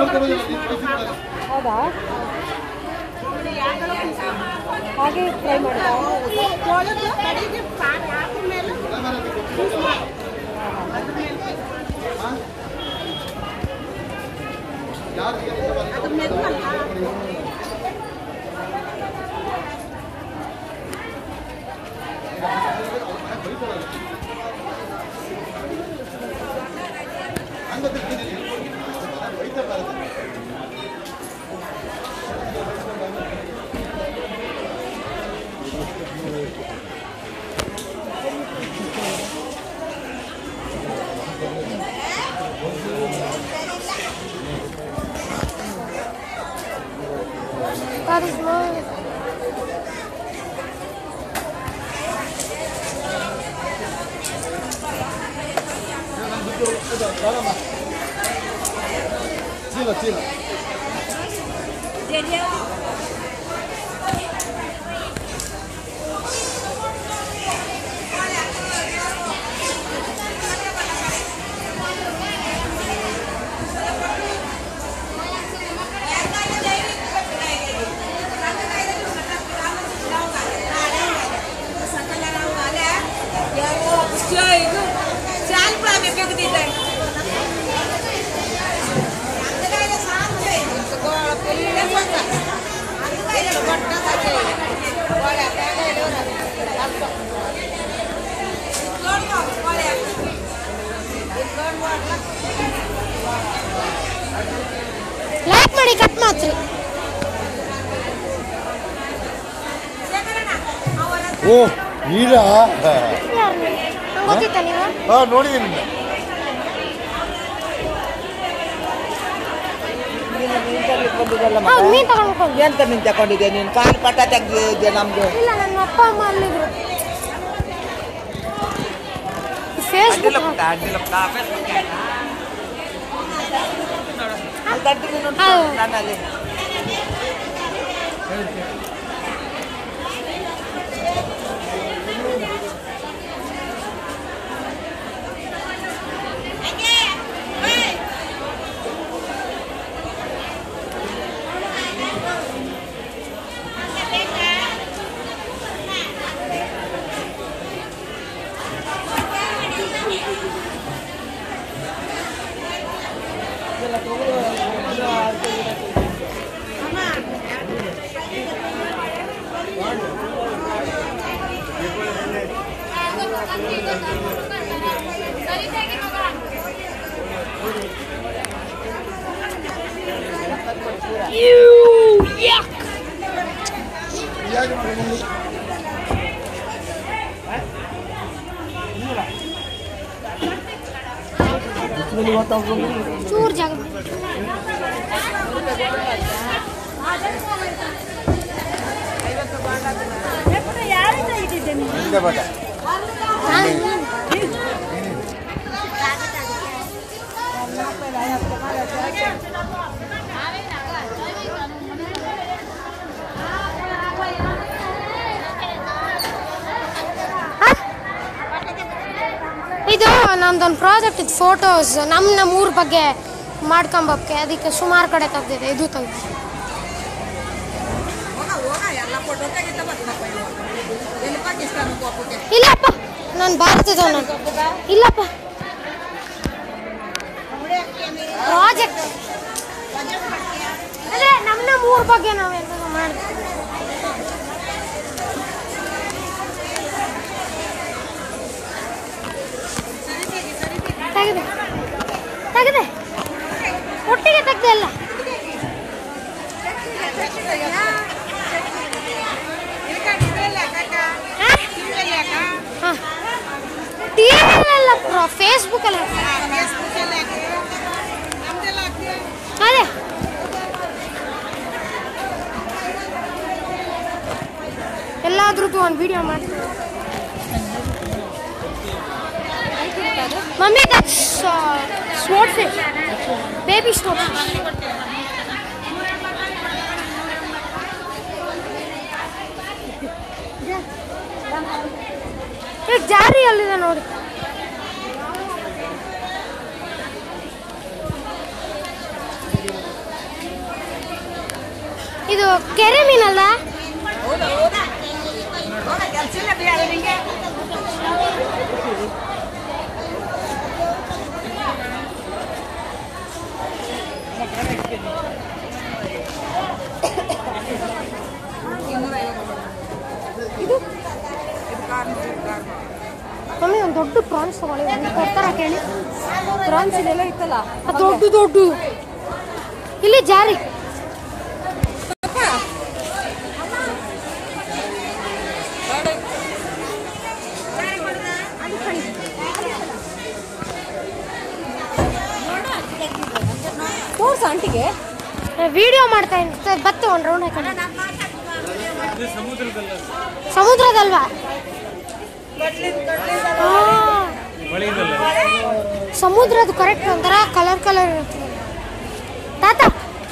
ಹೌದಾ ಹಾಗೆ ಫ್ರೈ ಮಾಡಿದ That is mine. Tira. Like ಮಾಡಿ ಕಟ್ ಮಾಡ್ರಿ ಓ ಈಗ ಗೊತ್ತಿತ್ತಾ ನೀವು ನೋಡಿದ್ದೀನಿ ಮೀನು ತಗೊಂಡು ಎಂತ ಮೀನು ತಗೊಂಡಿದ್ದೆ ನೀನು ಕಾಲು ಪಟ ತೆಗ್ದಿದ್ದೆ ನಮ್ದು ಇಲ್ಲ ನನ್ನ ಅಪ್ಪ ಅಮ್ಮ ಅಲ್ಲಿದ್ರು ಫೇಸ್ಬುಕ್ ನನ್ನಲ್ಲಿ ಚೂರು ಜಾಗ ಇದು ನಮ್ದೊಂದು ಪ್ರಾಜೆಕ್ಟ್ ಇದು ಫೋಟೋಸ್ ನಮ್ಮ ಊರ ಬಗ್ಗೆ ಮಾಡ್ಕೊಂಬಕ್ಕೆ ಅದಕ್ಕೆ ಸುಮಾರು ಕಡೆ ತೆಗ್ದಿದೆ ಇದು ತೆಗ್ದು ಇಲ್ಲಪ್ಪ ನಾನು ಭಾರತದವನು ಇಲ್ಲಪ್ಪ ಪ್ರಾಜೆಕ್ಟ್ ಅದೇ ನಮ್ಮ ಊರ ಬಗ್ಗೆ ನಾವೆಲ್ಲ ಮಾಡ್ತೀವಿ ತೆಗೆದೆ ತೆಗೆದೆ ಒಟ್ಟಿಗೆ ತೆಗ್ದೆ ಅಲ್ಲ ಟಿವಿಯಲ್ಲ ಫೇಸ್ಬುಕ್ ಅಲ್ಲ ಅದೇ ಎಲ್ಲಾದ್ರದ್ದು ಒಂದು ವಿಡಿಯೋ ಮಾಡ್ತೀನಿ mummy that's swordfish baby swordfish एक ಜಾರಿ ಅಲ್ಲಿದೆ ನೋಡಿ ಕೆರೆ ಮೀನಲ್ಲ? ಮಮ್ಮಿ ಒಂದು ದೊಡ್ಡ ಪ್ರಾನ್ಸ್ ತಗೊಳ್ಳಿ, ಒಂದು ಕೊಡ್ತಾರ ಕೇಳಿ. ಪ್ರಾನ್ಸ್ ಇದೆಲ್ಲ ಇತ್ತಲ್ಲ ದೊಡ್ಡ ದೊಡ್ಡ ಇಲ್ಲಿ ಜಾರಿ. ತೋರ್ಸ ಆಂಟಿಗೆ ವಿಡಿಯೋ ಮಾಡ್ತಾ ಇದ್ದೀನಿ, ಬತ್ತೆ ಒಂದು ರೌಂಡ್ ಹಾಕೊಂಡು. ಸಮುದ್ರದಲ್ವಾ? ಸಮುದ್ರದ್ದು ಕರೆಕ್ಟ್ ಒಂಥರ ಕಲರ್ ಕಲರ್ ಇರುತ್ತೆ ತಾತ.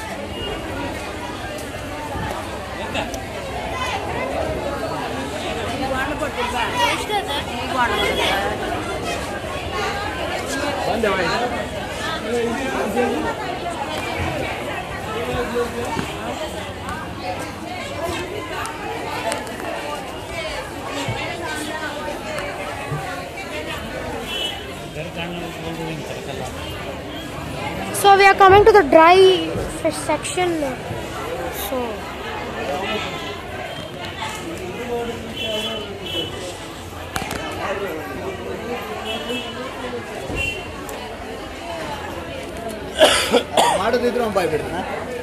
So we are coming to the dry fish section. So ಮಾಡೋದಿದ್ರು bye ಬಿಡ್ತಾನ.